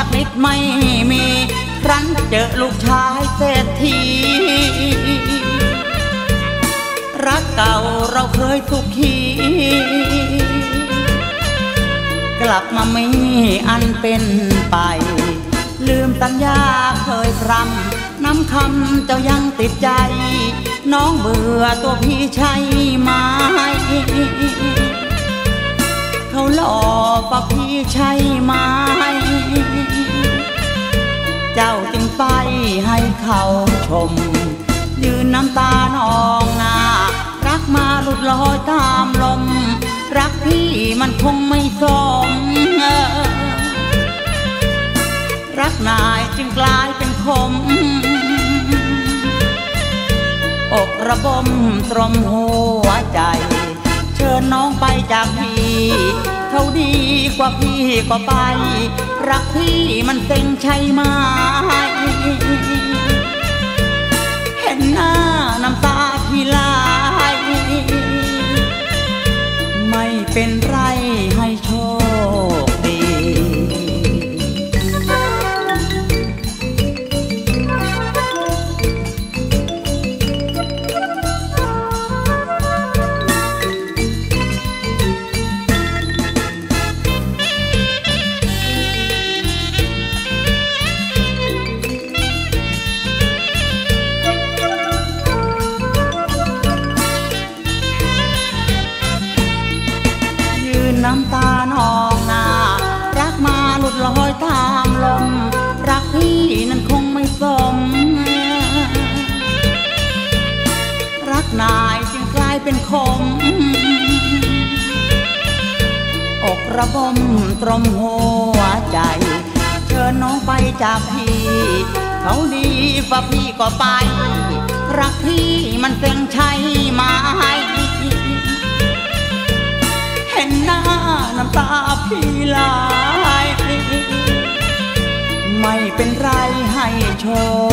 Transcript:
สักนิดไม่มีครั้นเจอลูกชายเศรษฐีรักเก่าเราเคยสุขีกลับมามีอันเป็นไปลืมสัญญาเคยพรำน้ำคำเจ้ายังติดใจน้องเบื่อตัวพี่ใช่ไหมเขาหลอกว่าพี่ใช่ไหมเจ้าจึงไปให้เขาชมยืนน้ำตานองหน้ารักมาหลุดลอยตามลมรักพี่มันคงไม่สมรักนายจึงกลายเป็นคมอกระบมตรมหัวใจเชิญน้องไปจากพี่เขาดีกว่าพี่ก็ไปรักพี่มันเซ็งใช่ไหมเห็นหน้าน้ำตาพี่ไหลไม่เป็นไรให้โชคดีน้ำตานองหน้ารักมาหลุดลอยตามลมรักพี่นั้นคงไม่สมรักนายจึงกลายเป็นคมอกระบมตรมหัวใจเชิญน้องไปจากพี่เขาดีฝ่าพี่ก็ไปรักพี่มันเซ็งใช่ไหมเห็นหน้าน้ำตาพี่ไหลไม่เป็นไรให้โชค